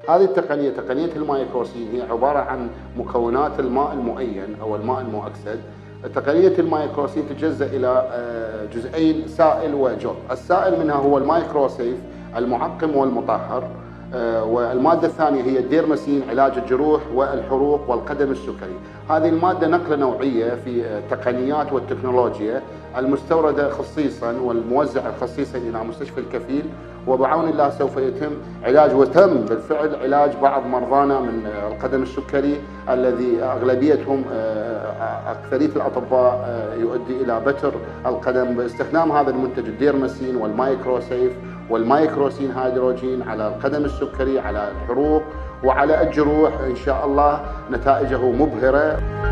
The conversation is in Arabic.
هذه التقنية تقنية المايكروسين هي عبارة عن مكونات الماء المؤين أو الماء المؤكسد. تقنية المايكروسين تجزأ إلى جزئين، سائل وجو. السائل منها هو المايكروسيف المعقم والمطهر، والمادة الثانية هي الديرماسين علاج الجروح والحروق والقدم السكري. هذه المادة نقلة نوعية في التقنيات والتكنولوجيا المستوردة خصيصا والموزعة خصيصا إلى مستشفى الكفيل، وبعون الله سوف يتم علاج وتم بالفعل علاج بعض مرضانا من القدم السكري الذي أغلبيتهم أكثرية الأطباء يؤدي إلى بتر القدم باستخدام هذا المنتج الديرماسين والمايكروسيف والمايكروسين هيدروجين على القدم السكري، على الحروق وعلى الجروح. إن شاء الله نتائجه مبهرة.